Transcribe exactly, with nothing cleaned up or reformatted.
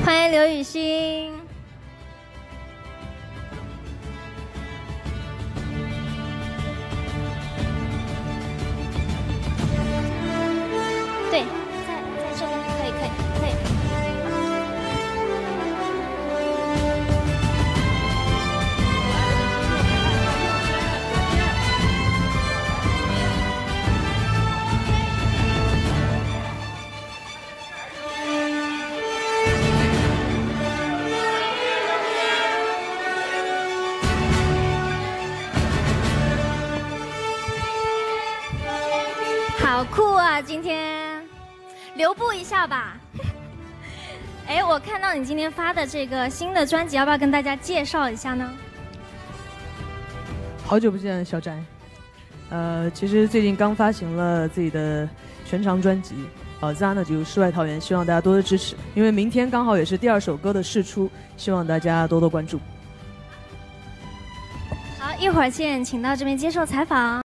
欢迎刘雨欣。对，在在这边可以可以可以。好酷啊！今天留步一下吧。哎，我看到你今天发的这个新的专辑，要不要跟大家介绍一下呢？ 好久不见，小翟。呃，其实最近刚发行了自己的全长专辑，呃，自然的就是《世外桃源》，希望大家多多支持。因为明天刚好也是第二首歌的释出，希望大家多多关注。 好，一会儿见，请到这边接受采访。